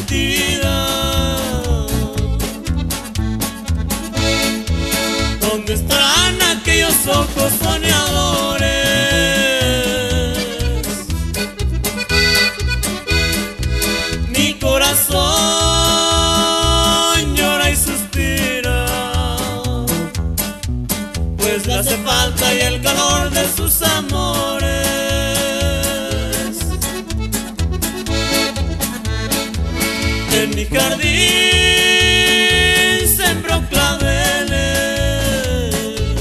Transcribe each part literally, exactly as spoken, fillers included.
mentira. ¿Dónde estarán aquellos ojos soñadores? Mi corazón llora y suspira, pues le hace falta y el calor de sus amores. En mi jardín sembró claveles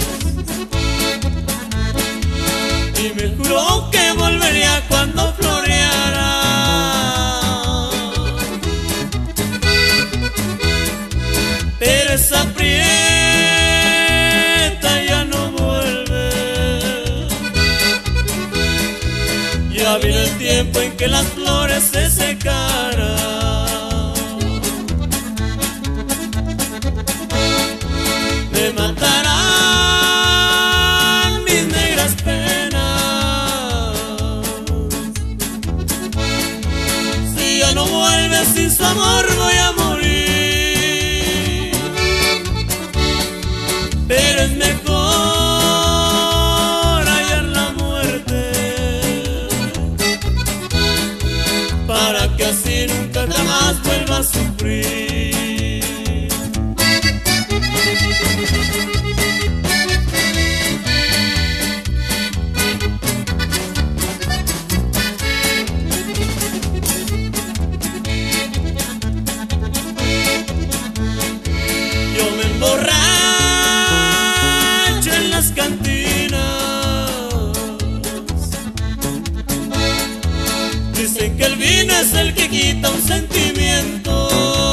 y me juró que volvería cuando floreara. Pero esa prieta ya no vuelve. Ya viene el tiempo en que las flores se secarán. Me matarán mis negras penas si ya no vuelves. Sin su amor voy a morir, pero es mejor hallar la muerte para que así nunca jamás vuelva a sufrir. Yo me emborracho en las cantinas. Dicen que el vino es el que quita un sentimiento,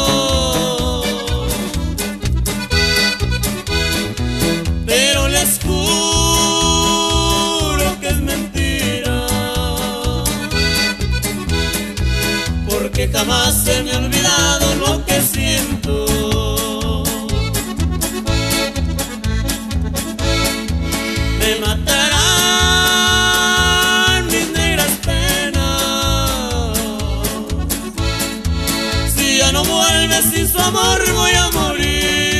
pero les juro que es mentira, porque jamás se me ha olvidado lo que siento. Me matarán mis negras penas si ya no vuelves. Sin su amor voy a morir.